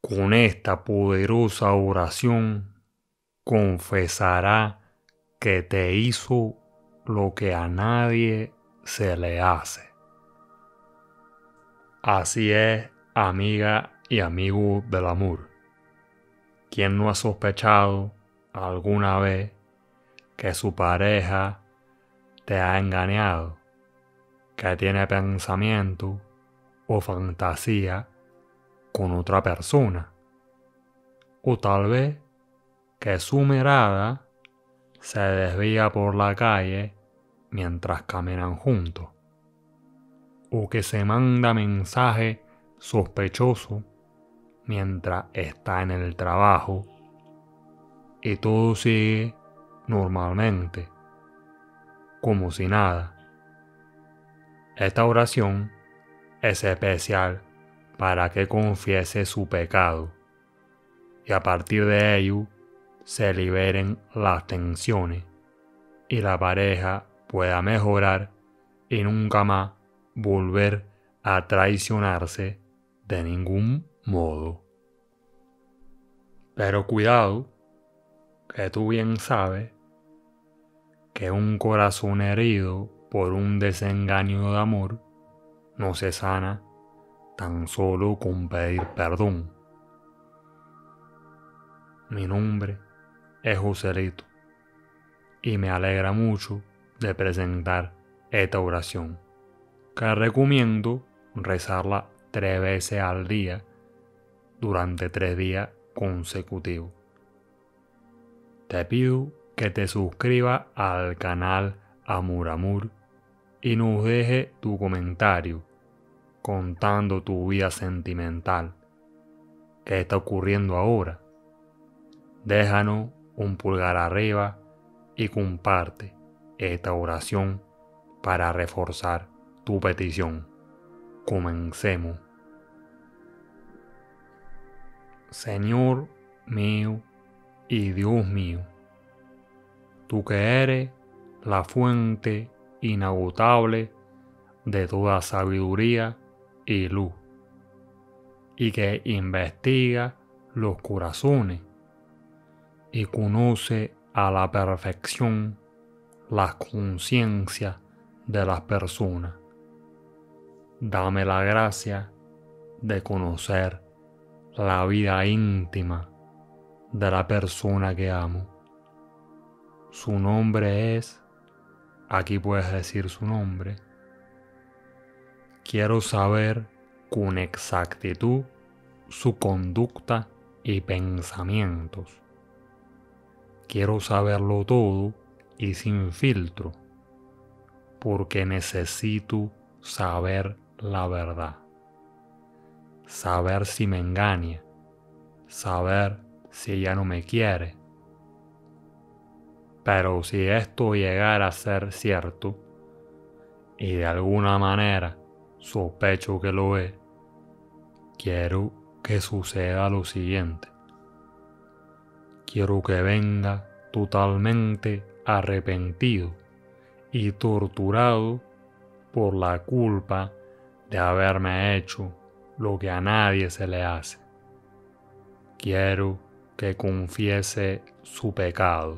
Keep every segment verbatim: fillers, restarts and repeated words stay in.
Con esta poderosa oración confesará que te hizo lo que a nadie se le hace. Así es, amiga y amigo del amor. ¿Quién no ha sospechado alguna vez que su pareja te ha engañado, que tiene pensamiento o fantasía con otra persona? O tal vez que su mirada se desvía por la calle mientras caminan juntos, o que se manda mensaje sospechoso mientras está en el trabajo y todo sigue normalmente, como si nada. Esta oración es especial para que confiese su pecado y a partir de ello se liberen las tensiones y la pareja pueda mejorar y nunca más volver a traicionarse de ningún modo. Pero cuidado, que tú bien sabes que un corazón herido por un desengaño de amor no se sana tan solo con pedir perdón. Mi nombre es Joselito y me alegra mucho de presentar esta oración, que recomiendo rezarla tres veces al día durante tres días consecutivos. Te pido que te suscribas al canal Amor Amor y nos deje tu comentario contando tu vida sentimental. ¿Qué está ocurriendo ahora? Déjanos un pulgar arriba y comparte esta oración para reforzar tu petición. Comencemos. Señor mío y Dios mío, tú que eres la fuente inagotable de toda sabiduría y luz, y que investiga los corazones y conoce a la perfección las conciencias de las personas. Dame la gracia de conocer la vida íntima de la persona que amo. Su nombre es, aquí puedes decir su nombre. Quiero saber con exactitud su conducta y pensamientos. Quiero saberlo todo y sin filtro, porque necesito saber la verdad. Saber si me engaña, saber si ella no me quiere. Pero si esto llegara a ser cierto, y de alguna manera sospecho que lo es, quiero que suceda lo siguiente. Quiero que venga totalmente arrepentido y torturado por la culpa de haberme hecho lo que a nadie se le hace. Quiero que confiese su pecado.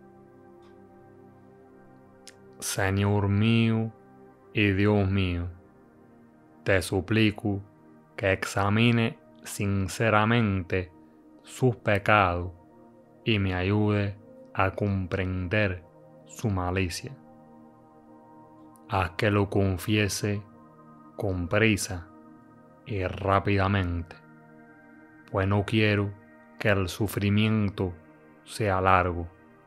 Señor mío y Dios mío, te suplico que examine sinceramente sus pecados y me ayude a comprender su malicia. Haz que lo confiese con prisa y rápidamente, pues no quiero que el sufrimiento sea largo.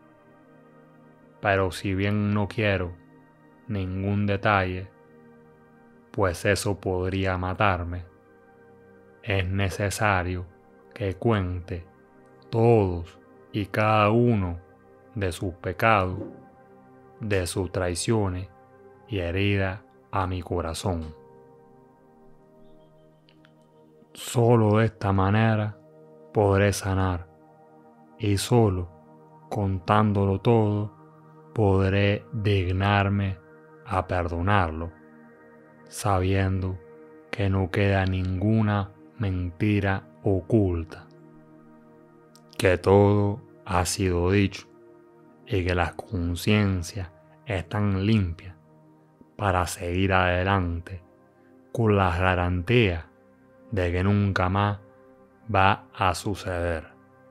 Pero si bien no quiero ningún detalle, pues eso podría matarme, es necesario que cuente todos y cada uno de sus pecados, de sus traiciones y heridas a mi corazón. Solo de esta manera podré sanar, y solo contándolo todo podré dignarme a perdonarlo, sabiendo que no queda ninguna mentira oculta, que todo ha sido dicho y que las conciencias están limpias para seguir adelante con la garantía de que nunca más va a suceder.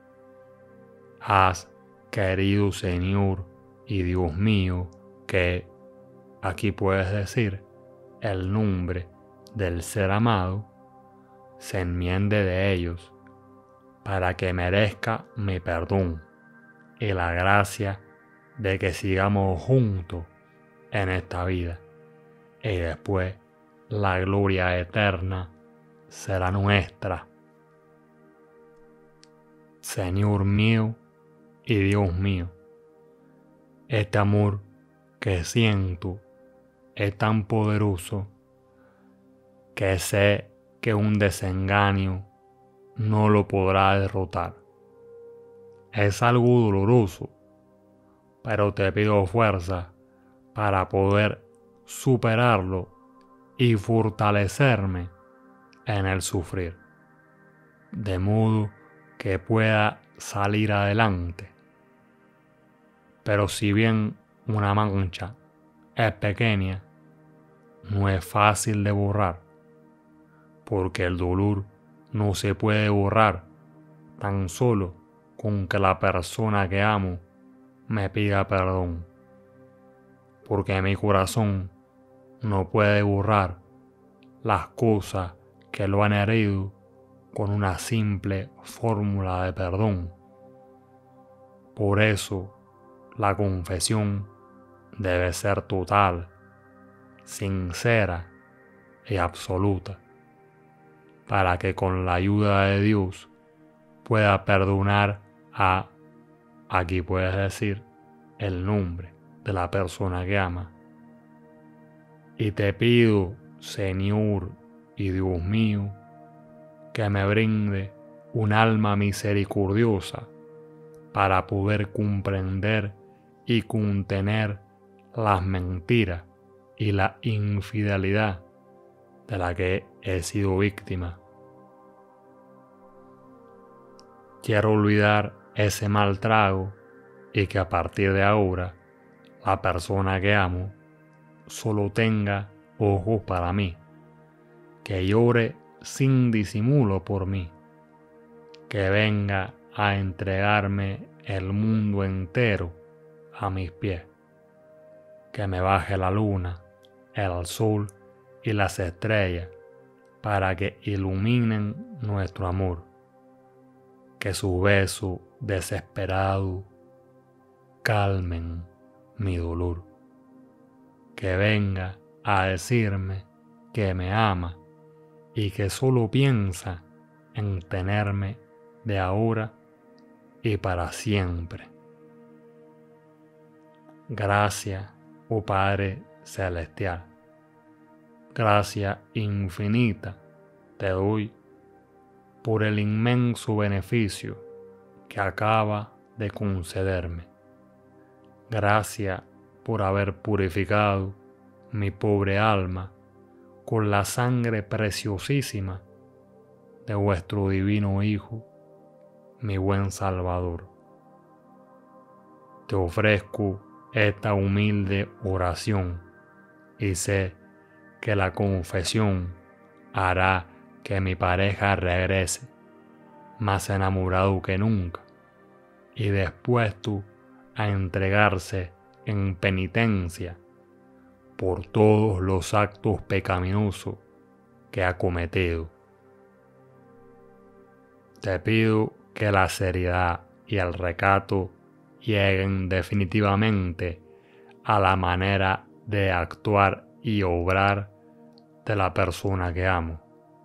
Haz, querido Señor y Dios mío, que, aquí puedes decir el nombre del ser amado, se enmiende de ellos, para que merezca mi perdón y la gracia de que sigamos juntos en esta vida, y después la gloria eterna será nuestra. Señor mío y Dios mío, este amor que siento es tan poderoso que sé que un desengaño no lo podrá derrotar. Es algo doloroso, pero te pido fuerza para poder superarlo y fortalecerme en el sufrir, de modo que pueda salir adelante. Pero si bien una mancha es pequeña, no es fácil de borrar, porque el dolor no se puede borrar tan solo con que la persona que amo me pida perdón, porque mi corazón no puede borrar las cosas que lo han herido con una simple fórmula de perdón. Por eso, la confesión debe ser total, sincera y absoluta, para que con la ayuda de Dios pueda perdonar a, aquí puedes decir, el nombre de la persona que ama. Y te pido, Señor y Dios mío, que me brinde un alma misericordiosa para poder comprender y contener las mentiras y la infidelidad de la que he sido víctima. Quiero olvidar ese mal trago y que a partir de ahora la persona que amo solo tenga ojos para mí, que llore sin disimulo por mí, que venga a entregarme el mundo entero a mis pies, que me baje la luna, el sol y las estrellas para que iluminen nuestro amor, que su beso desesperado calmen mi dolor, que venga a decirme que me ama y que solo piensa en tenerme de ahora y para siempre. Gracias, oh Padre Celestial, gracias infinita te doy por el inmenso beneficio que acaba de concederme. Gracias por haber purificado mi pobre alma con la sangre preciosísima de vuestro divino Hijo, mi buen Salvador. Te ofrezco esta humilde oración y sé que la confesión hará que mi pareja regrese más enamorado que nunca y dispuesto a entregarse en penitencia por todos los actos pecaminosos que ha cometido. Te pido que la seriedad y el recato lleguen definitivamente a la manera de actuar y obrar de la persona que amo.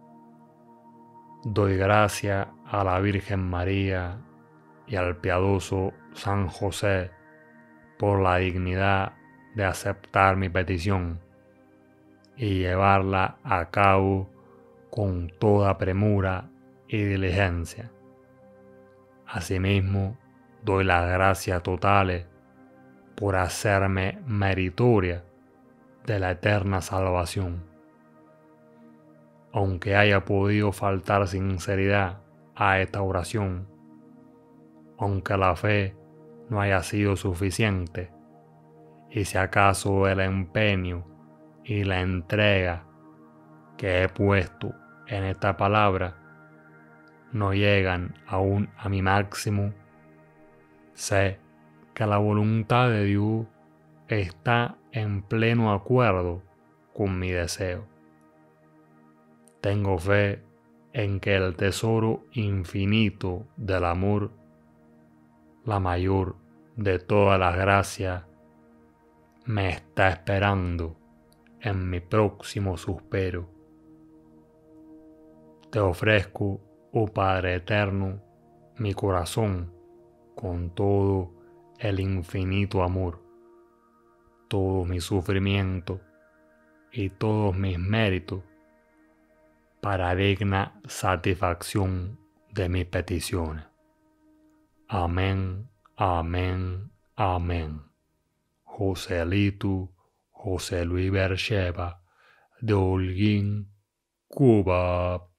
Doy gracias a la Virgen María y al piadoso San José por la dignidad de aceptar mi petición y llevarla a cabo con toda premura y diligencia. Asimismo, doy las gracias totales por hacerme meritoria de la eterna salvación. Aunque haya podido faltar sinceridad a esta oración, aunque la fe no haya sido suficiente, y si acaso el empeño y la entrega que he puesto en esta palabra no llegan aún a mi máximo, sé que la voluntad de Dios está en pleno acuerdo con mi deseo. Tengo fe en que el tesoro infinito del amor, la mayor de todas las gracias, me está esperando en mi próximo suspiro. Te ofrezco, oh Padre eterno, mi corazón con todo el infinito amor, todo mi sufrimiento y todos mis méritos, para digna satisfacción de mis peticiones. Amén, amén, amén. Joselito José Luis Bercheva, de Holguín, Cuba.